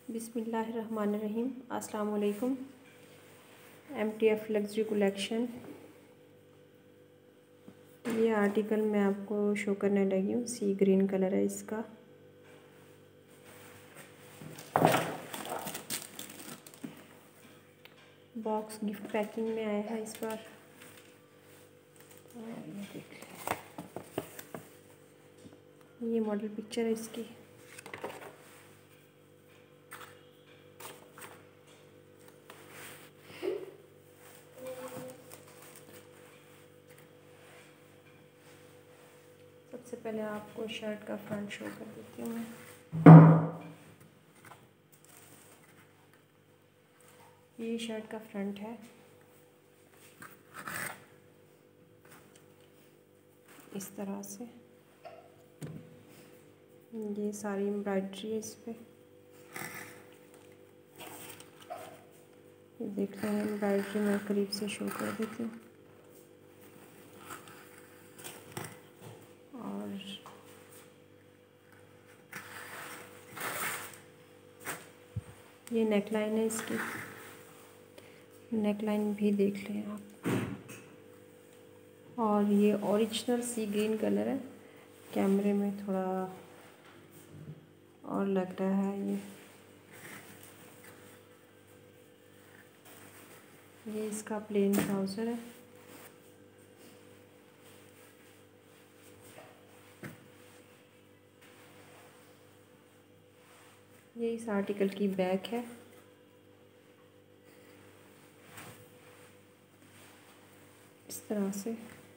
बिस्मिल्लाहिर्रहमानिर्रहीम। अस्सलाम वालेकुम। MTF लग्जरी कलेक्शन, ये आर्टिकल मैं आपको शो करने लगी हूँ। सी ग्रीन कलर है इसका। बॉक्स गिफ्ट पैकिंग में आया है इस बार। ये देख लें, ये मॉडल पिक्चर है इसकी। सबसे पहले आपको शर्ट का फ्रंट शो कर देती हूँ मैं। ये शर्ट का फ्रंट है, इस तरह से। ये सारी एम्ब्रॉयडरी है इस पे। ये देख रहे हैं, एम्ब्रॉयडरी मैं करीब से शो कर देती हूँ। और ये नेकलाइन है इसकी। नेकलाइन भी देख लें आप। और ये ओरिजिनल सी ग्रीन कलर है। कैमरे में थोड़ा और लग रहा है। ये इसका प्लेन ट्राउज़र है। ये इस आर्टिकल की बैक है। इस तरह से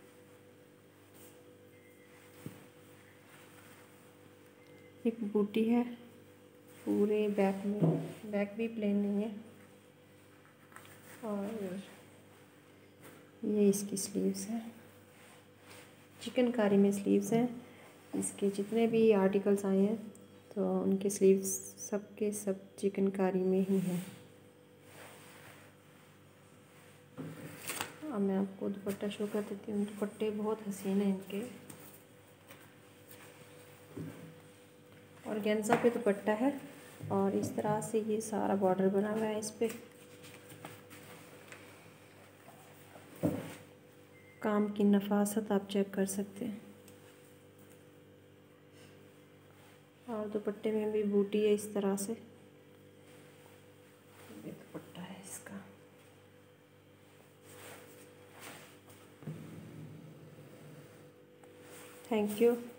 एक बूटी है पूरे बैक में। बैक भी प्लेन नहीं है। और ये इसकी स्लीव्स है, चिकनकारी में स्लीव्स हैं। इसके जितने भी आर्टिकल्स आए हैं तो उनके स्लीव्स सब के सब चिकनकारी में ही हैं। अब मैं आपको दुपट्टा शो कर देती हूँ। दुपट्टे बहुत हसीन हैं इनके। और गेंजा पे दुपट्टा है और इस तरह से ये सारा बॉर्डर बना हुआ है इस पे। काम की नफासत आप चेक कर सकते हैं। और दुपट्टे में भी बूटी है इस तरह से। ये दुपट्टा है इसका। Thank you.